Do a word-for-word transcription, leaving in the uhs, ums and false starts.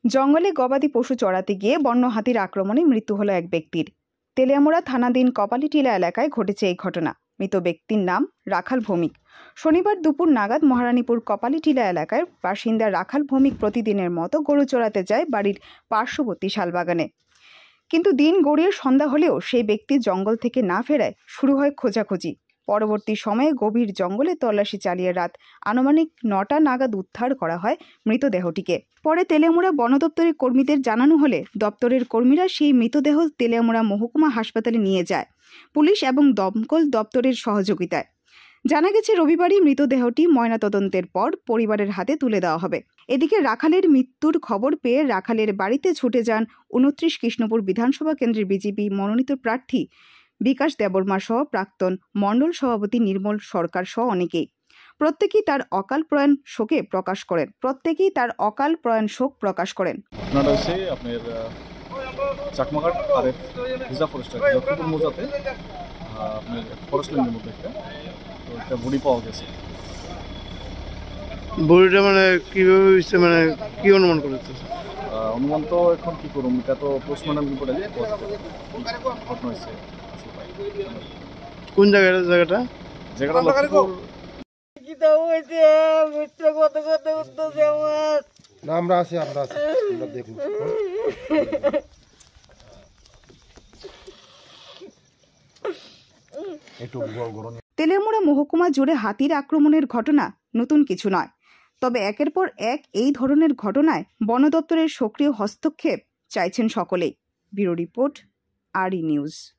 জঙ্গলে গবাদি পশু চড়াতে গিয়ে বন্য হাতির আক্রমণে মৃত্যু হলো এক ব্যক্তির। তেলিয়ামুড়া থানাধীন কপালীটিলা এলাকায় ঘটেছে এই ঘটনা। মৃত ব্যক্তির নাম রাখাল ভৌমিক। শনিবার দুপুর নাগাদ মহারানীপুর কপালীটিলা এলাকার বাসিন্দা রাখাল ভৌমিক প্রতিদিনের মতো গরু চড়াতে যায় বাড়ির পার্শ্ববর্তী শালবাগানে। কিন্তু দিন গড়িয়ে সন্ধ্যা হলেও সেই ব্যক্তি জঙ্গল থেকে না ফেরায় শুরু হয় খোঁজাখুঁজি। পরবর্তী সময়ে গভীর জঙ্গলে তল্লাশি চালিয়ে রাত আনুমানিক নটা নাগাদ উদ্ধার করা হয় মৃতদেহটিকে। পরে তেলিয়ামুড়া বন দপ্তরের কর্মীদের জানানো হলে দপ্তরের কর্মীরা সেই মৃতদেহ তেলিয়ামুড়া মহকুমা হাসপাতালে নিয়ে যায় পুলিশ এবং দমকল দপ্তরের সহযোগিতায়। জানা গেছে রবিবারই মৃতদেহটি ময়নাতদন্তের পর পরিবারের হাতে তুলে দেওয়া হবে। এদিকে রাখালের মৃত্যুর খবর পেয়ে রাখালের বাড়িতে ছুটে যান উনত্রিশ কৃষ্ণপুর বিধানসভা কেন্দ্রের বিজেপি মনোনীত প্রার্থী বিকাশ দেববর্মা সহ প্রাক্তন মণ্ডল সভাপতি নির্মল সরকার সহ অনেকেই। প্রত্যেকেই তার অকাল প্রয়াণ শোকে প্রকাশ করেন প্রত্যেকেই তার অকাল প্রয়াণ শোক প্রকাশ করেন ঘটনাটা হচ্ছে আপনার চাকমাঘাট আরেফ ভিজা ফরেস্টার লক্ষ্মীপুর মৌজাতে আপনার ফরেস্ট ল্যান্ডের মধ্যে একটা তো একটা বডি পাওয়া গেছে। বডিটা মানে কীভাবে হয়েছে, মানে কী অনুমান করেছে? অনুমান তো এখন কী করুন, এটা তো পোস্টমর্টম রিপোর্ট আছে ঘটনা হয়েছে। কোন জায়গাটা জায়গাটা জায়গাটা লক্ষ্মীপুর। আমরা আছি আমরা আছি আমরা দেখব। তেলিয়ামুড়া মহকুমা জুড়ে হাতির আক্রমণের ঘটনা নতুন কিছু নয়, তবে একের পর এক এই ধরনের ঘটনায় বন দপ্তরের সক্রিয় হস্তক্ষেপ চাইছেন সকলেই। ব্যুরো রিপোর্ট, আর ই নিউজ।